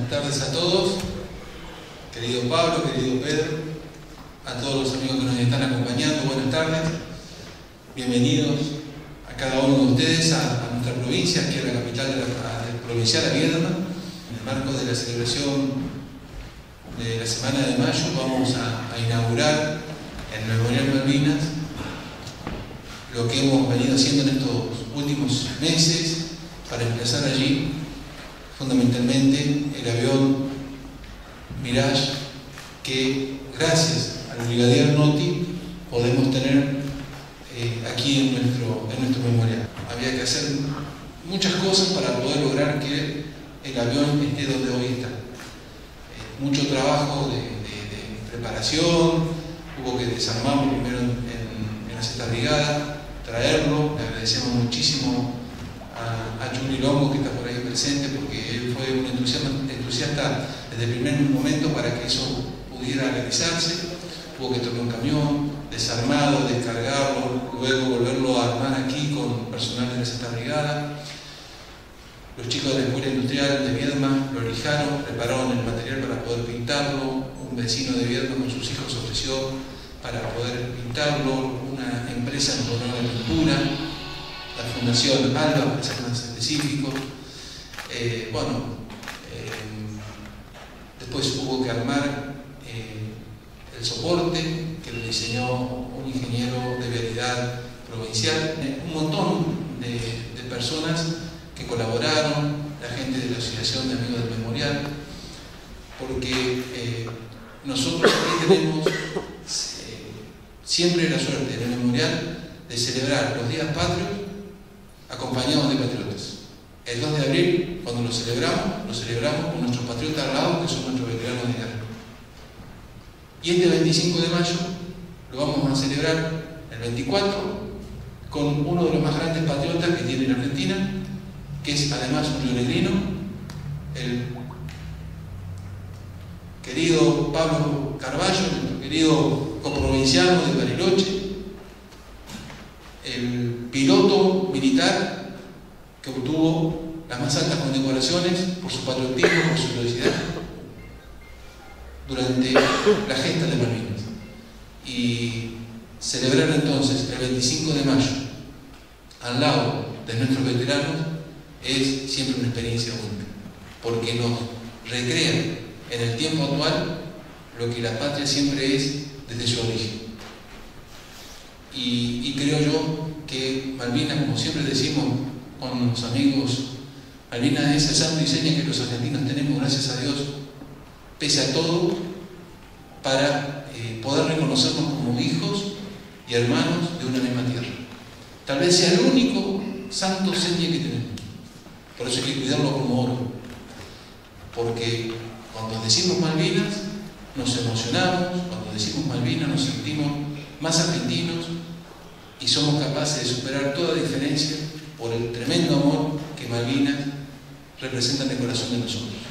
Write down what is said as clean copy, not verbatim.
tardes a todos, querido Pablo, querido Pedro, a todos los amigos que nos están acompañando, buenas tardes, bienvenidos a cada uno de ustedes a nuestra provincia, aquí a la capital de la provincial, a Viedma. En el marco de la celebración de la Semana de Mayo vamos a inaugurar en el Memorial Malvinas lo que hemos venido haciendo en estos últimos meses para emplazar allí fundamentalmente el avión Mirage que gracias al brigadier Noti podemos tener aquí en nuestro memorial. Había que hacer muchas cosas para poder lograr que el avión esté donde hoy está. Mucho trabajo de preparación, hubo que desarmarlo primero en la sexta brigada, traerlo. Le agradecemos muchísimo a Juli Longo, que está por ahí presente, porque él fue un entusiasta desde el primer momento para que eso pudiera realizarse. Hubo que tocar un camión, desarmarlo, descargarlo, luego volverlo a armar aquí con personal de la sexta brigada. Los chicos de la Escuela Industrial de Viedma lo lijaron, prepararon el material para poder pintarlo. Un vecino de Viedma con sus hijos ofreció para poder pintarlo. Una empresa nos donó la pintura, la Fundación Alba, para ser más específico. Después hubo que armar el soporte, que lo diseñó un ingeniero de vialidad provincial. Un montón de personas que colaboraron, la gente de la Asociación de Amigos del Memorial, porque nosotros aquí tenemos siempre la suerte en el Memorial de celebrar los días patrios acompañados de patriotas. El 2 de abril, cuando lo celebramos con nuestros patriotas al lado, que son nuestros veteranos de guerra. Y este 25 de mayo lo vamos a celebrar el 24 con uno de los más grandes patriotas que tiene la Argentina, que es además un rionegrino, el querido Pablo Carballo, nuestro querido coprovinciano de Bariloche, el piloto militar que obtuvo las más altas condecoraciones por su patriotismo, por su heroicidad durante la gesta de Malvinas. Y celebrar entonces el 25 de mayo al lado de nuestros veteranos es siempre una experiencia única, porque nos recrea en el tiempo actual lo que la patria siempre es desde su origen. Y creo yo que Malvinas, como siempre decimos con los amigos, Malvinas es el santo y seña que los argentinos tenemos, gracias a Dios, pese a todo, para poder reconocernos como hijos y hermanos de una misma tierra. Tal vez sea el único santo seña que tenemos. Por eso hay que cuidarlo como oro. Porque cuando decimos Malvinas, nos emocionamos, cuando decimos Malvinas nos sentimos más argentinos y somos capaces de superar toda diferencia por el tremendo amor que Malvinas representa en el corazón de nosotros.